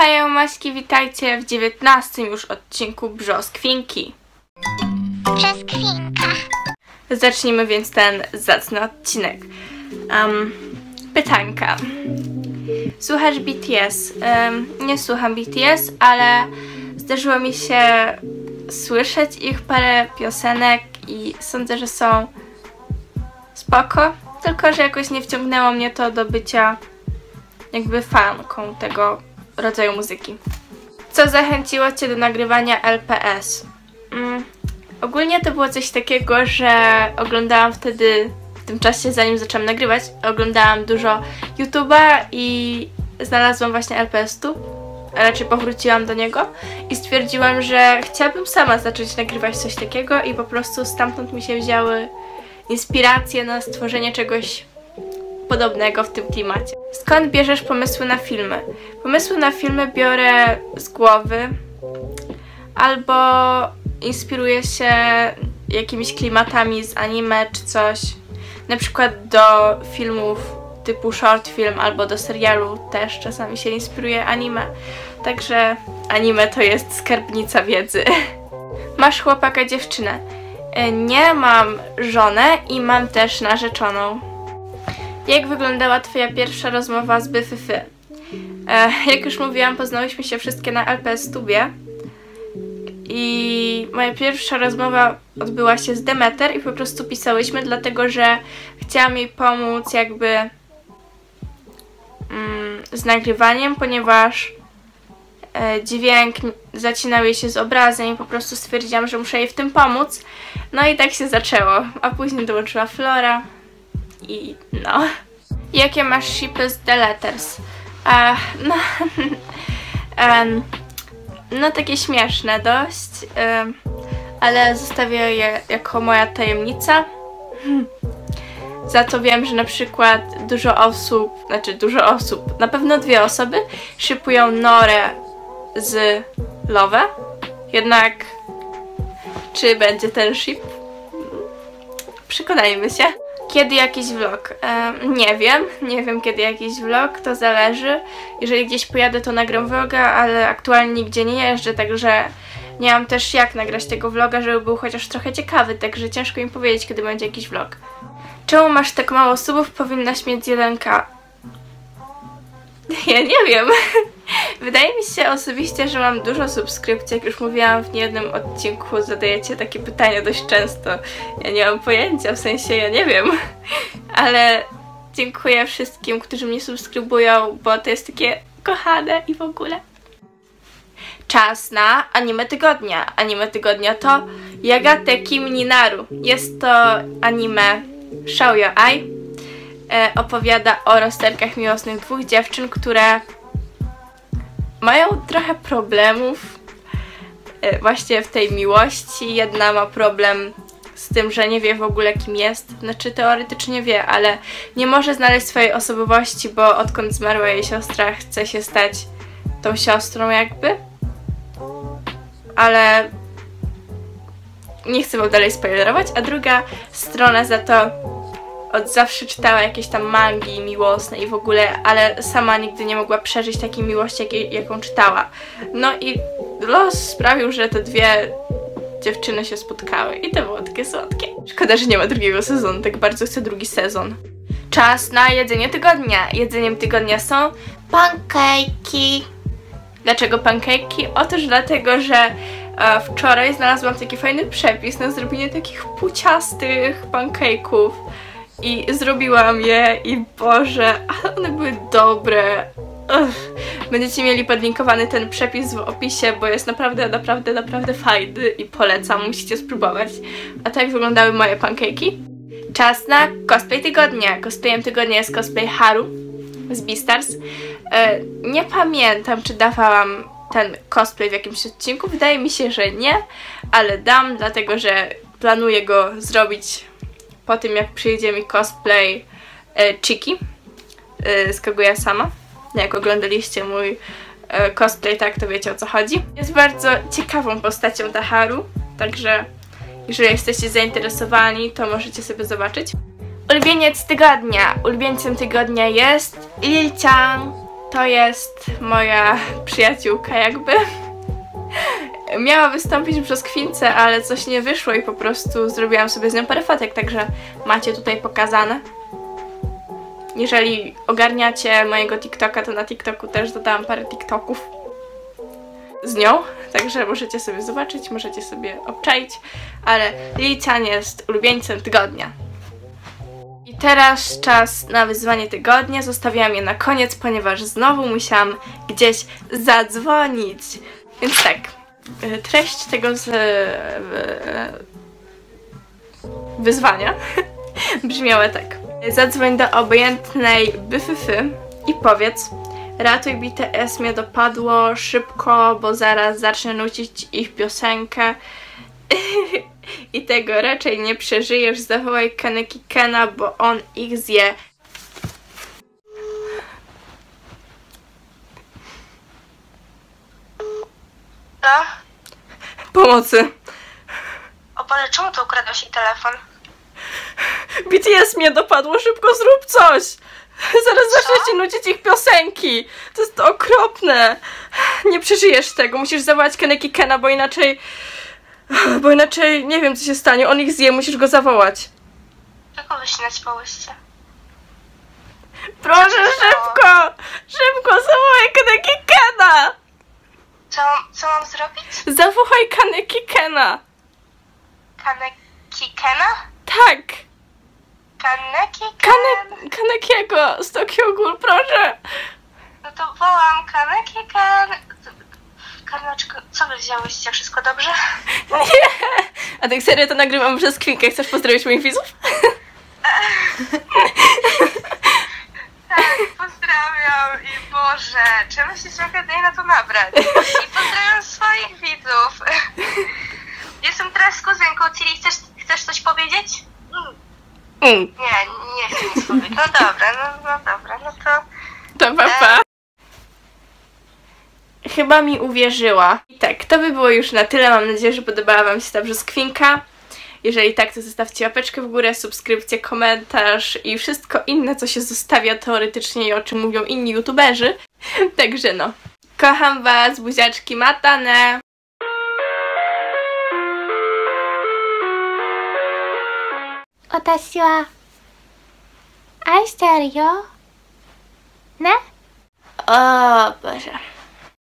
Hajo Maśki, witajcie w 19 już odcinku Brzoskwinki. Brzoskwinka. Zacznijmy więc ten zacny odcinek. Pytanka. Słuchasz BTS? Nie słucham BTS, ale zdarzyło mi się słyszeć ich parę piosenek i sądzę, że są spoko, tylko że jakoś nie wciągnęło mnie to do bycia jakby fanką tego rodzaju muzyki. Co zachęciło Cię do nagrywania LPS? Ogólnie to było coś takiego, że oglądałam wtedy, w tym czasie zanim zaczęłam nagrywać, oglądałam dużo YouTube'a i znalazłam właśnie LPS tu, a raczej powróciłam do niego i stwierdziłam, że chciałabym sama zacząć nagrywać coś takiego i po prostu stamtąd mi się wzięły inspiracje na stworzenie czegoś podobnego w tym klimacie. Skąd bierzesz pomysły na filmy? Pomysły na filmy biorę z głowy albo inspiruję się jakimiś klimatami z anime czy coś. Na przykład do filmów typu short film albo do serialu też czasami się inspiruje anime. Także anime to jest skarbnica wiedzy. Masz chłopaka, dziewczynę? Nie, mam żonę i mam też narzeczoną. Jak wyglądała Twoja pierwsza rozmowa z Byfyfy? Jak już mówiłam, poznałyśmy się wszystkie na LPS Tubie i moja pierwsza rozmowa odbyła się z Demeter i po prostu pisałyśmy, dlatego że chciałam jej pomóc jakby z nagrywaniem, ponieważ dźwięk zacinał jej się z obrazem i po prostu stwierdziłam, że muszę jej w tym pomóc. No i tak się zaczęło, a później dołączyła Flora i no. Jakie masz shipy z The Letters? No takie śmieszne dość, ale zostawię je jako moja tajemnica. Za to wiem, że na przykład dużo osób, na pewno 2 osoby shipują Norę z Love. Jednak czy będzie ten ship? Przekonajmy się. Kiedy jakiś vlog? Nie wiem kiedy jakiś vlog, to zależy. Jeżeli gdzieś pojadę, to nagram vloga, ale aktualnie nigdzie nie jeżdżę, także nie mam też jak nagrać tego vloga, żeby był chociaż trochę ciekawy, także ciężko mi powiedzieć, kiedy będzie jakiś vlog. Czemu masz tak mało subów? Powinnaś mieć 1K. Ja nie wiem. Wydaje mi się osobiście, że mam dużo subskrypcji. Jak już mówiłam w niejednym odcinku, zadajecie takie pytania dość często. Ja nie mam pojęcia, w sensie ja nie wiem. Ale dziękuję wszystkim, którzy mnie subskrybują, bo to jest takie kochane i w ogóle. Czas na anime tygodnia. Anime tygodnia to Yagateki Mininaru. Jest to anime Show Your Eye. Opowiada o rozterkach miłosnych 2 dziewczyn, które mają trochę problemów właśnie w tej miłości. Jedna ma problem z tym, że nie wie w ogóle kim jest, znaczy teoretycznie wie, ale nie może znaleźć swojej osobowości, bo odkąd zmarła jej siostra, chce się stać tą siostrą jakby. Ale nie chcę wam dalej spoilerować, a druga strona za to od zawsze czytała jakieś tam mangi miłosne i w ogóle, ale sama nigdy nie mogła przeżyć takiej miłości, jaką czytała. No i los sprawił, że te 2 dziewczyny się spotkały i to było takie słodkie. Szkoda, że nie ma drugiego sezonu, tak bardzo chcę drugi sezon. Czas na jedzenie tygodnia. Jedzeniem tygodnia są Pankejki. Dlaczego pankejki? Otóż dlatego, że wczoraj znalazłam taki fajny przepis na zrobienie takich puciastych pankejków. I zrobiłam je i Boże, ale one były dobre. Będziecie mieli podlinkowany ten przepis w opisie, bo jest naprawdę fajny i polecam, musicie spróbować. A tak wyglądały moje pankejki. Czas na cosplay tygodnia. Cosplayem tygodnia jest cosplay Haru z Beastars. Nie pamiętam, czy dawałam ten cosplay w jakimś odcinku. Wydaje mi się, że nie, ale dam, dlatego że planuję go zrobić po tym, jak przyjdzie mi cosplay Chiki z Kaguya-sama. Jak oglądaliście mój cosplay, tak, to wiecie, o co chodzi. Jest bardzo ciekawą postacią ta Haru, także jeżeli jesteście zainteresowani, to możecie sobie zobaczyć. Ulubieniec tygodnia. Ulubieńcem tygodnia jest Lil-chan. To jest moja przyjaciółka jakby. Miała wystąpić w brzoskwince, ale coś nie wyszło i po prostu zrobiłam sobie z nią parę fotek, także macie tutaj pokazane. Jeżeli ogarniacie mojego TikToka, to na TikToku też dodałam parę TikToków z nią, także możecie sobie zobaczyć, możecie sobie obczaić, ale Lilicjan jest ulubieńcem tygodnia. I teraz czas na wyzwanie tygodnia. Zostawiłam je na koniec, ponieważ znowu musiałam gdzieś zadzwonić. Więc tak, treść tego wyzwania brzmiała tak. Zadzwoń do obojętnej byfyfy i powiedz: ratuj BTS, mnie dopadło, szybko, bo zaraz zacznę nucić ich piosenkę i tego raczej nie przeżyjesz, zawołaj Kaneki Kena, bo on ich zje. No? Pomocy. O Boże, czemu to ukradłeś jej telefon? BTS mnie dopadło, szybko zrób coś! Zaraz zaczniecie nucić ich piosenki! To jest okropne! Nie przeżyjesz tego, musisz zawołać Kaneki Kena, bo inaczej nie wiem co się stanie, on ich zje, musisz go zawołać. Czego wy się naćpałyście? Proszę, szybko! Szybko, zawołaj Kaneki Kena! Co mam zrobić? Zawołaj Kaneki Kena! Kaneki Kena? Tak! Kaneki Ken? Kanekiego z Tokyo Ghoul, proszę! No to wołam Kaneki Ken. Karnaczko, co wy wzięłyście? Wszystko dobrze? Nie! A tak serio to nagrywam przez chwilkę. Chcesz pozdrowić moich widzów? Tak, pozdrawiam i Boże, trzeba się trochę na to nabrać. I pozdrawiam swoich widzów. Jestem teraz z kuzynką. Ciri, chcesz coś powiedzieć? Nie chcę nic powiedzieć. No dobra, no to... To papa. Chyba mi uwierzyła. I tak, to by było już na tyle. Mam nadzieję, że podobała wam się ta brzoskwinka. Jeżeli tak, to zostawcie łapeczkę w górę, subskrypcję, komentarz i wszystko inne, co się zostawia teoretycznie i o czym mówią inni youtuberzy. Także no. Kocham was, buziaczki matane! Watashi wa aishiteru yo. Ne? O Boże.